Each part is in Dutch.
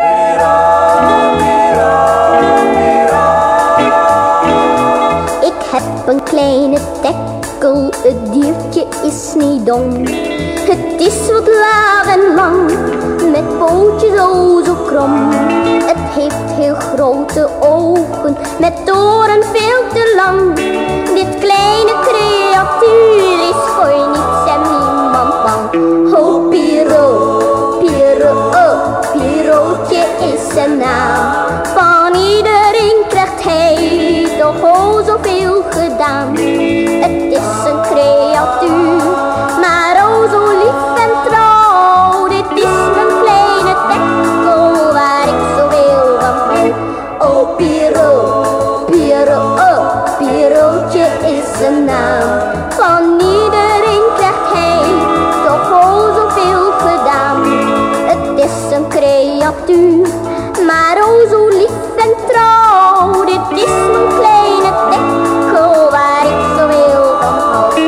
Ik heb een kleine tekkel, het diertje is niet dom. Het is wat laag en lang, met pootjes zo krom. Het heeft heel grote ogen, met oren veel te lang. Dit kleine creatuur is voor niets en niemand bang. Oh Piero, Piero, Pierootje is zijn naam. Van iedereen krijgt hij toch al zoveel gedaan. Het is een creatuur, maar oh zo lief en trouw. Dit is mijn kleine tekkel waar ik zoveel van hou. Oh Piero, Piero, Pierootje is zijn naam. Van iedereen krijgt hij toch al zoveel gedaan. Het is een creatuur, maar oh zo lief en trouw. Dit is mijn kleine tekkel waar ik zoveel van hou.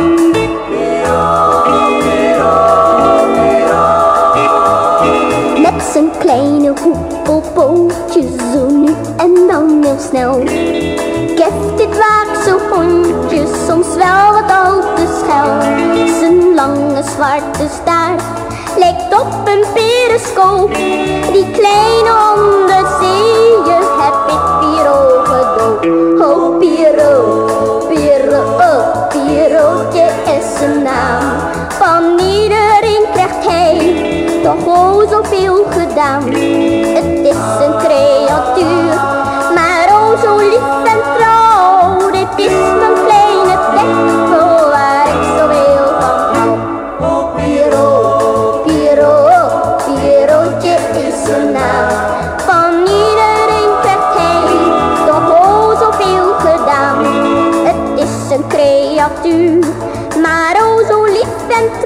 Met zijn kleine hoepelpootjes zo nu en dan heel snel keft dit waakse hondje soms wel wat al te schel. Zijn lange zwarte staart lijkt op een periscoop. Die kleine onderzeeër heb ik Piero gedood. Oh Piero, Piero, Pierootje is zijn naam. Van iedereen krijgt hij toch al zoveel gedaan. Het is een creatuur, maar oh zo lief en trouw. Dit is mijn kleine tekkel waar ik zoveel van hou. Oh Piero, Piero, Pierootje is zijn naam. Van iedereen krijgt hij toch al zoveel gedaan. Het is een creatuur, maar oh zo lief en